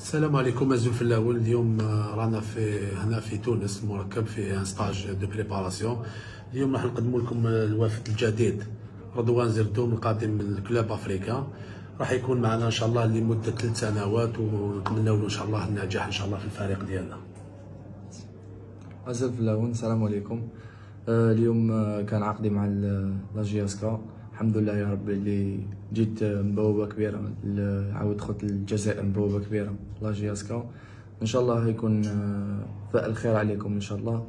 السلام عليكم. أزول في الاول اليوم رانا هنا في تونس المركب في ان ستاج دو بريباراسيون. اليوم راح نقدموا لكم الوافد الجديد رضوان زردوم القادم من الكلوب افريكا. راح يكون معنا ان شاء الله لمده 3 سنوات ونتمنوا له ان شاء الله النجاح ان شاء الله في الفريق ديالنا. أزل في اللاون، السلام عليكم. اليوم كان عقدي مع لاجياسكا. الحمد لله يا ربي اللي جيت مبوبة كبيرة، عاود دخلت الجزائر مبوبة كبيرة لاجياسكا. ان شاء الله يكون فاء الخير عليكم ان شاء الله.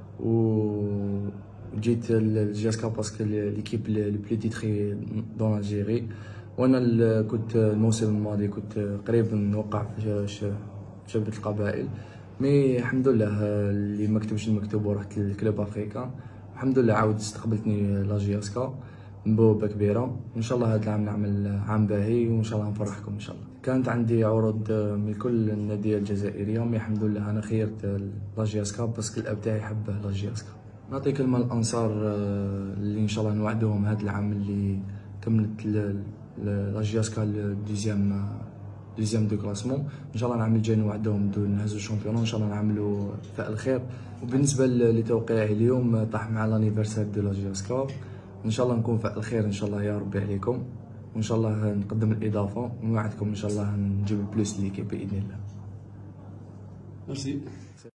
وجيت لجياسكا باسكو ليكيب لي بلي تيتري دون الجيري، وانا كنت الموسم الماضي كنت قريب نوقع في شبكة القبائل، مي الحمد لله اللي ما كتبش المكتوب ورحت للكلوب افريكا. الحمد لله عاود استقبلتني لاجياسكا مبوبة كبيرة. وان شاء الله هذا العام نعمل عام باهي وان شاء الله نفرحكم ان شاء الله. كانت عندي عروض من كل الأندية الجزائرية، مي الحمد لله انا خيرت لاجياسكا باسكو الاب تاعي حبه لاجياسكا. نعطي كلمة للانصار اللي ان شاء الله نوعدوهم هذا العام اللي كملت لاجياسكا دوزيام دو كلاسمون. ان شاء الله العام الجاي نوعدهم نهزوا الشامبيون وان شاء الله نعملوا فاء الخير. وبالنسبة لتوقيعي اليوم طاح مع لانيفرسير دو لاجياسكا، ان شاء الله نكون فاء الخير ان شاء الله يا ربي عليكم، وان شاء الله نقدم الاضافه ونوعدكم ان شاء الله نجيب بلوس ليكيب باذن الله. ميرسي.